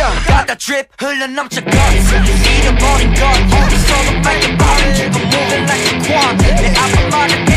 가다 drip 흘러넘쳐 guts 잃어버린 것 어디서도 빨리 빠른 지금 moving like a quant 내 앞만